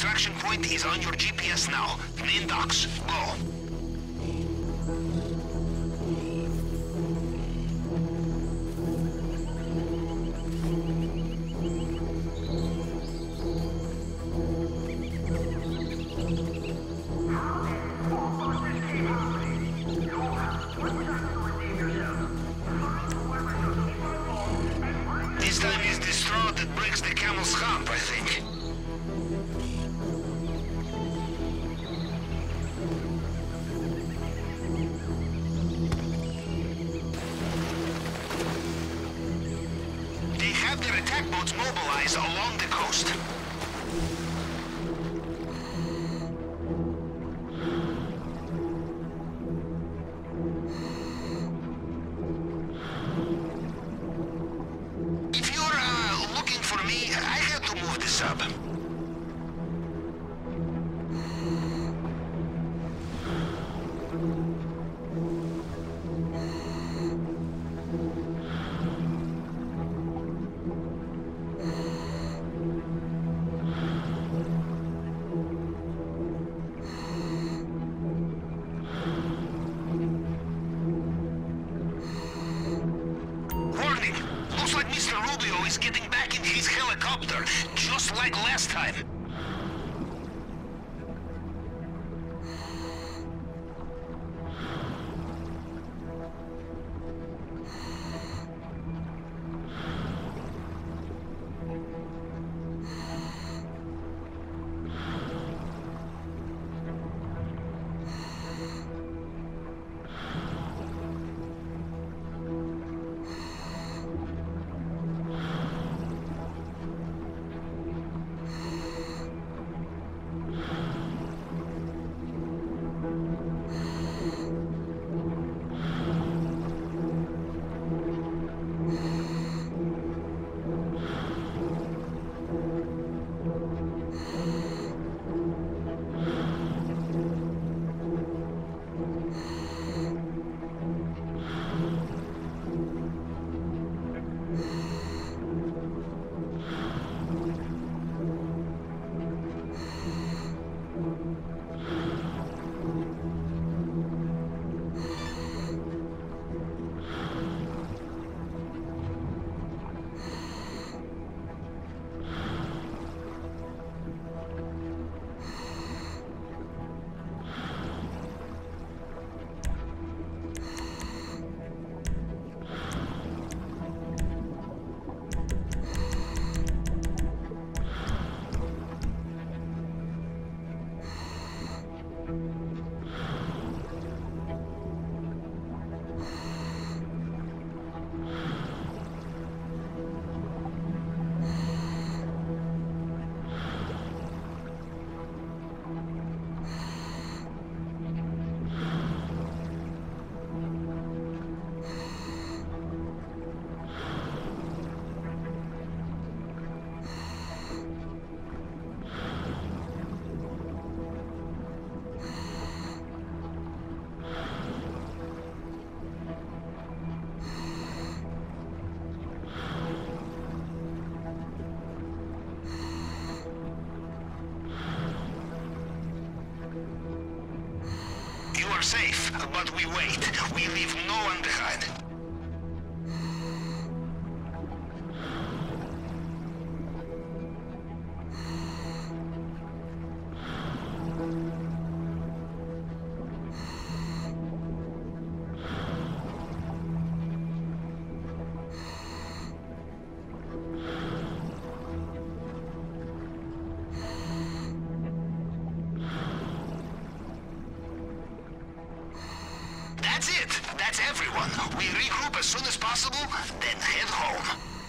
extraction point is on your GPS now. Main docks. Go. This time is the straw that breaks the camel's hump, I think. They have their attack boats mobilized along the coast. If you're looking for me, I had to move the sub. Warning! Looks like Mr. Rubio is getting back in his helicopter, just like last time. You are safe, but we wait. We leave no one behind. That's it. That's everyone. We regroup as soon as possible, then head home.